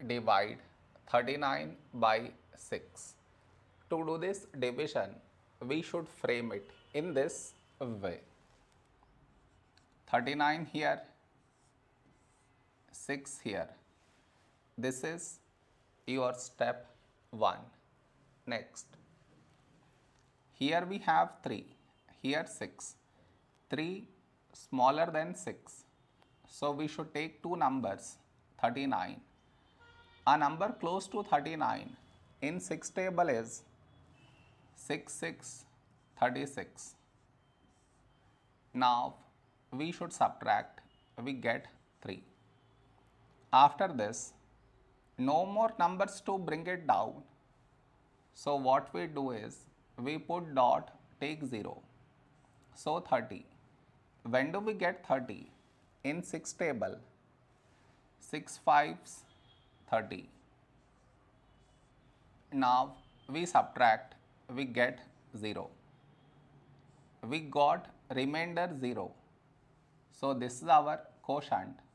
divide 39 by 6. To do this division, we should frame it in this way. 39 here, 6 here. This is your step 1. Next, here we have 3, here 6. 3 smaller than 6. So we should take two numbers, 39. A number close to 39 in 6 table is 6, 6, 36. Now we should subtract, we get 3. After this, no more numbers to bring it down. So what we do is, we put dot, take 0. So 30. When do we get 30? In 6 table, 6 5s, 30. Now we subtract, we get 0. We got remainder 0. So this is our quotient.